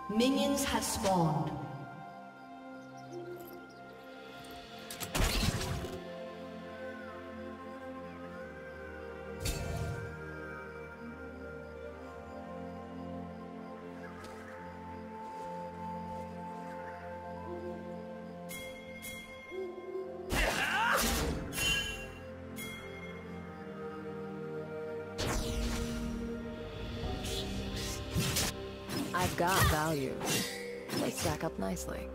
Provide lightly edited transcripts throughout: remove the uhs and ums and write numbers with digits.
Minions have spawned. I've got value. They stack up nicely.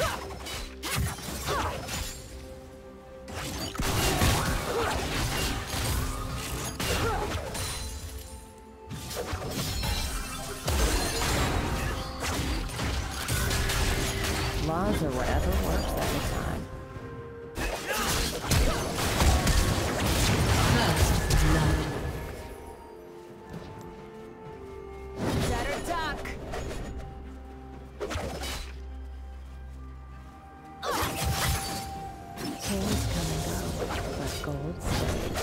Laws or whatever works every time. Kings come and go, but gold stays.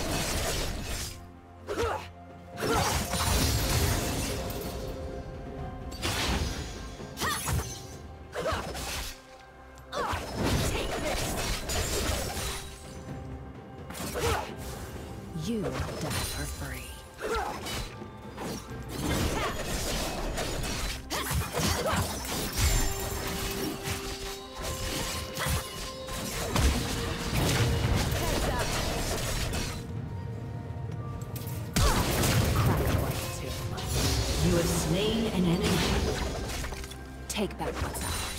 You die for free. You have slain an enemy. Take back what's ours.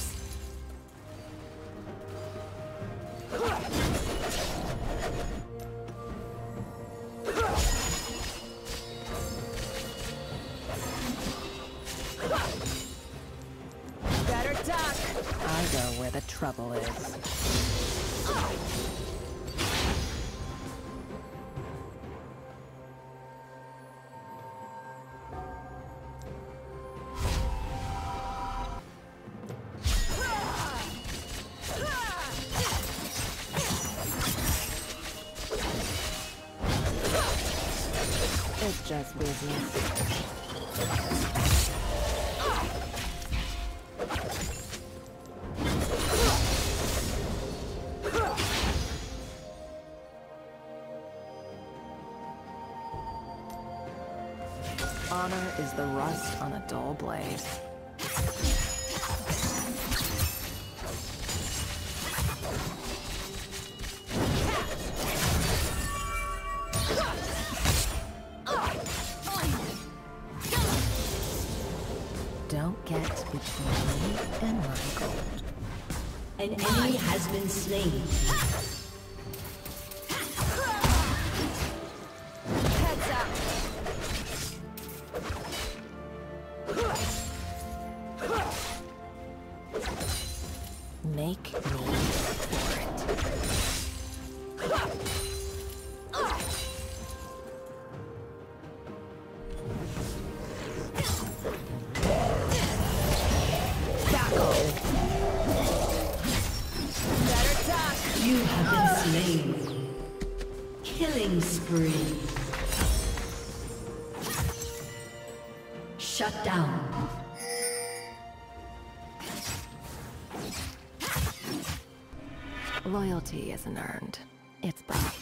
Better duck! I go where the trouble is. It's just business. Honor is the rust on a dull blade. Don't get between me and my gold. An enemy has been slain. Heads up! Make me for it. You have been slain. Killing spree. Shut down. Loyalty isn't earned. It's bought.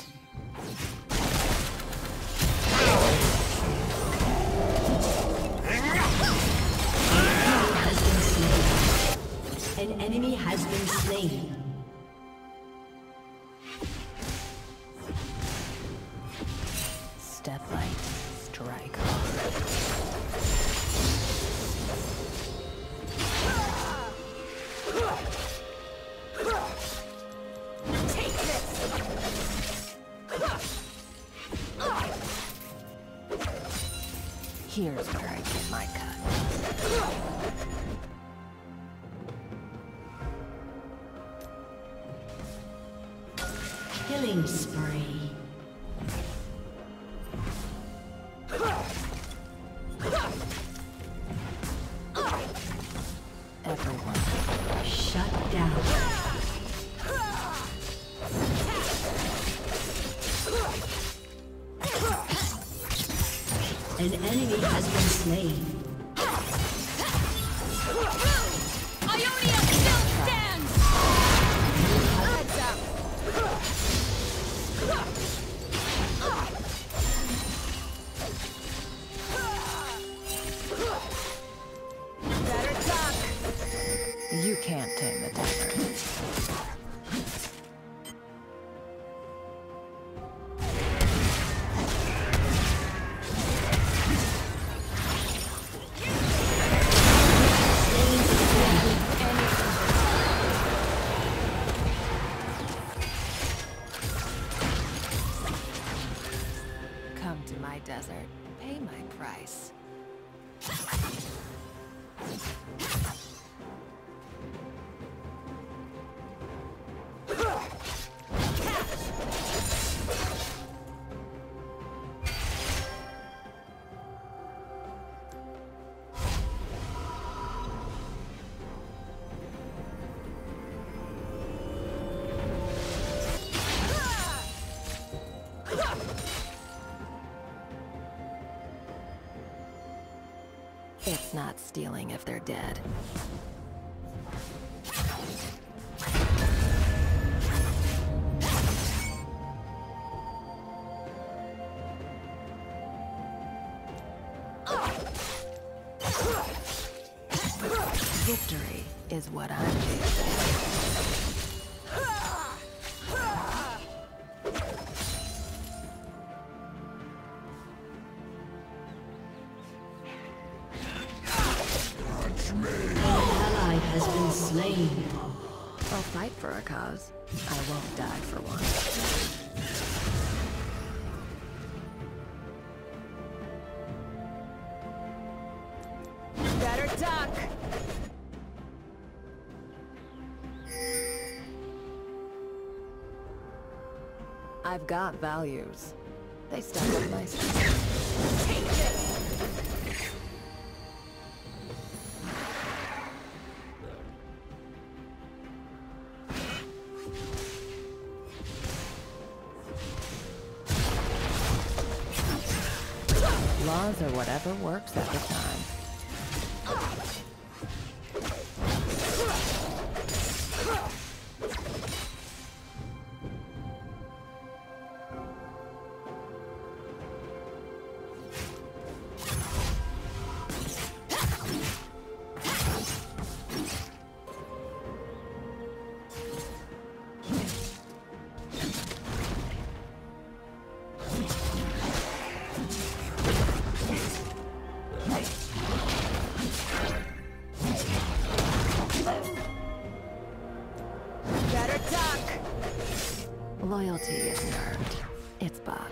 An enemy has been slain. Step light, strike hard. Take this! Here's where I get my cut. Killing spree. Everyone. Shut down. An enemy has been slain. Ionia still stands! Heads up! Better duck! You can't tame the dagger. Come to my desert. Pay my price. It's not stealing if they're dead. Victory is what I'm chasing. Ally has been slain. I'll fight for a cause. I won't die for one. Better duck! I've got values. They stack up nicely. Take this! Laws are whatever works at the time. Better duck! Loyalty isn't earned. It's bought.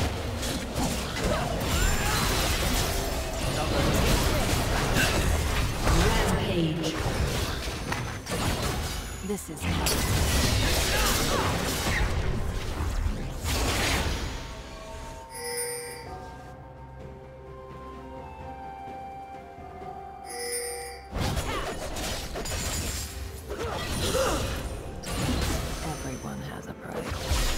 Rampage. This is everyone has a price.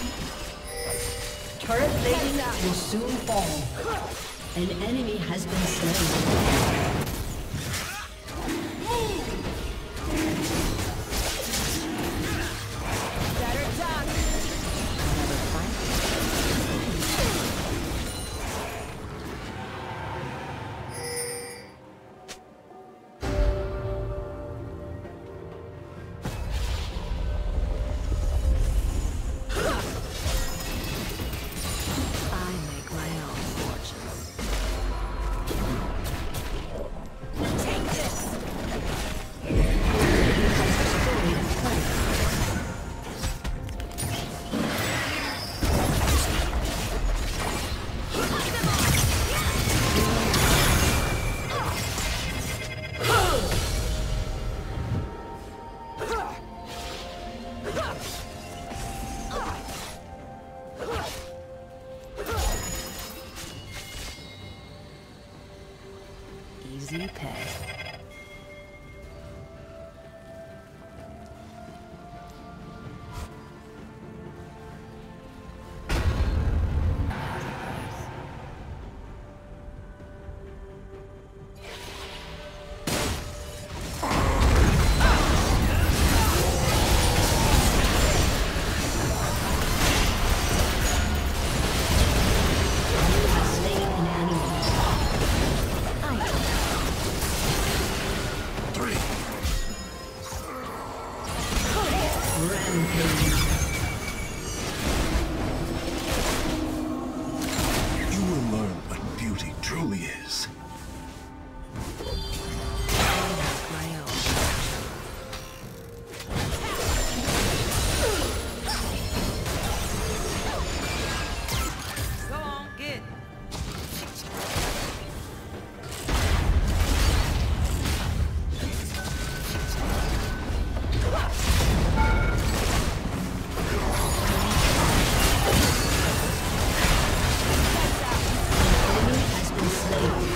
Turret plating will soon fall. An enemy has been slain. Better duck! Another fight? I make my own fortune. Rampage. You will learn what beauty truly is. Go on, get. Enemy has been slain.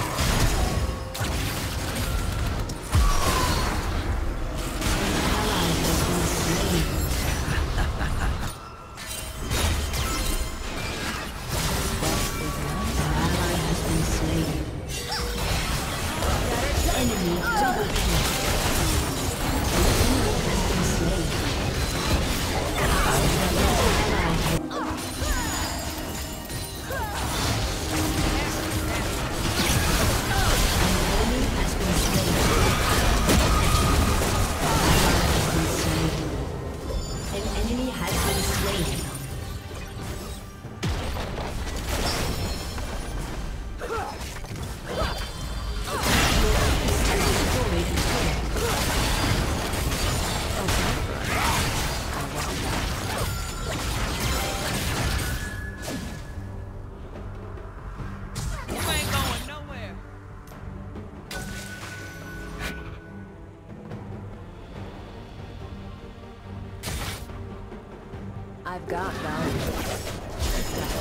I've got value.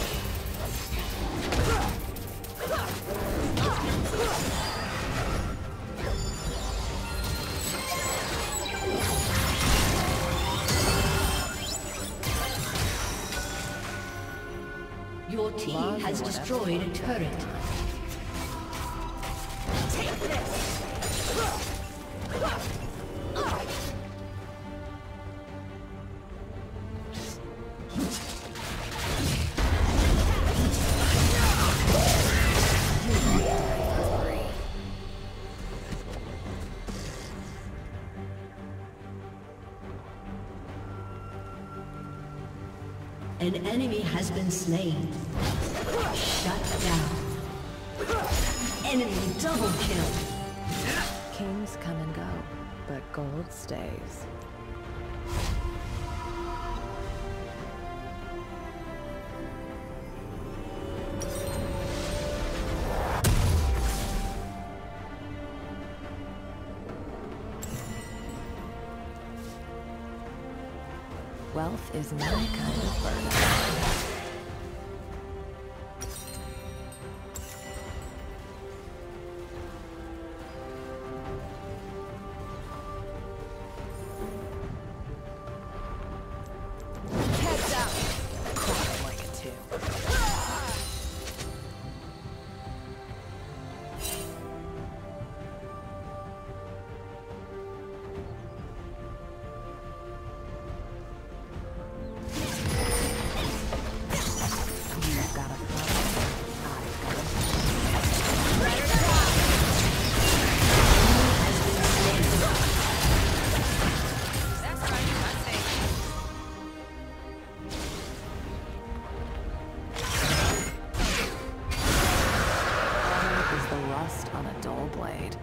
Your team has destroyed a turret. Take this. An enemy has been slain. Shut down. Enemy double kill. Kings come and go, but gold stays. Wealth is my kind of burden. Heads up. Crack like it too. You've got a problem. I've got a Better stop. That's right, I say. Honor is the rust on a dull blade.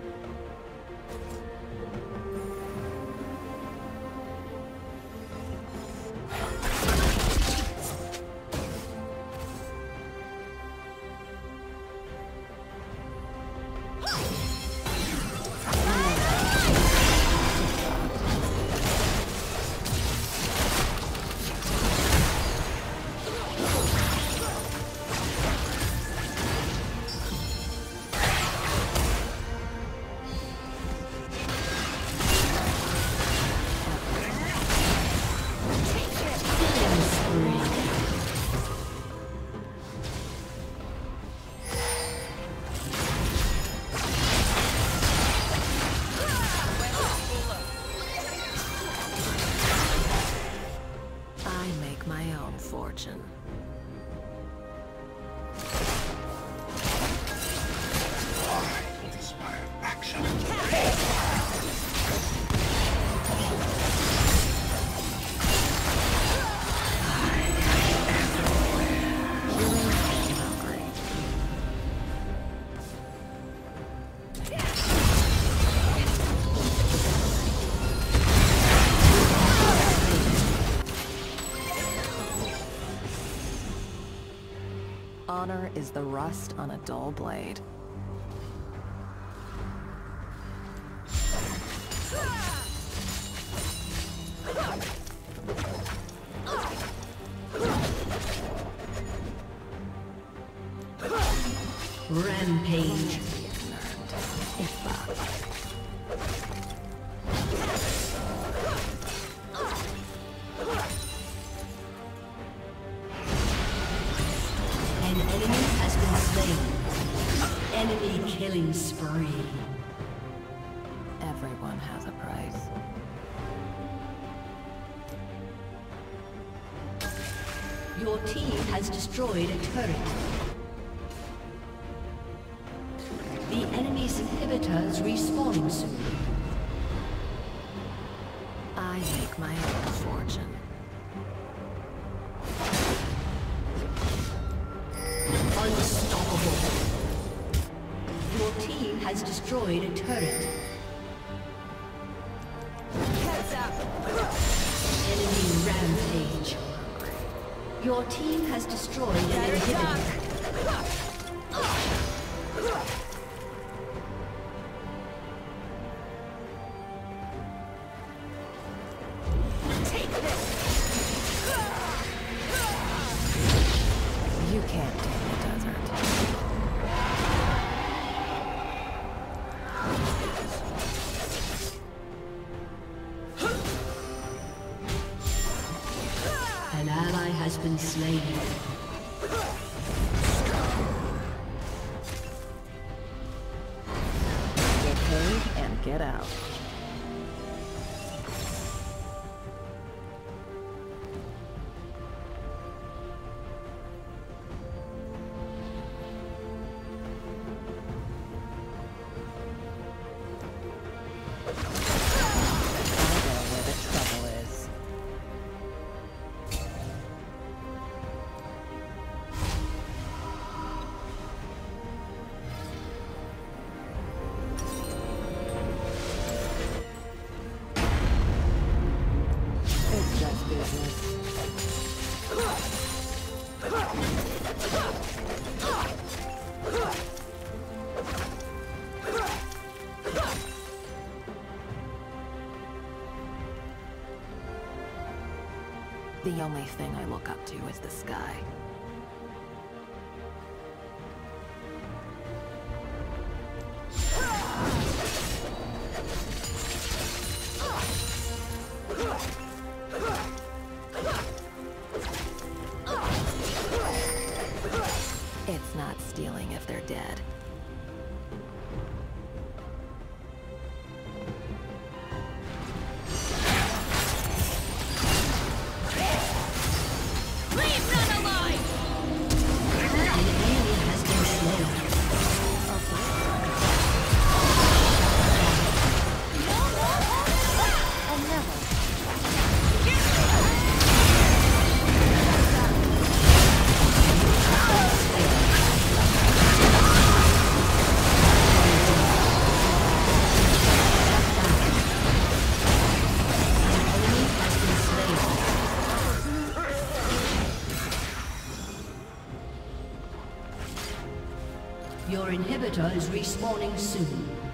I make my own fortune. I inspire action. honor is the rust on a dull blade. Rampage. An enemy has been slain. Enemy killing spree. Everyone has a price. Your team has destroyed a turret. The enemy's inhibitor is respawning soon. I make my own fortune. Unstoppable. Your team has destroyed a turret. Heads up. Enemy rampage. Your team has destroyed an inhibitor. Take this. You can't take the desert. An ally has been slain. Get paid and get out. The only thing I look up to is the sky. It's not stealing if they're dead. Your inhibitor is respawning soon.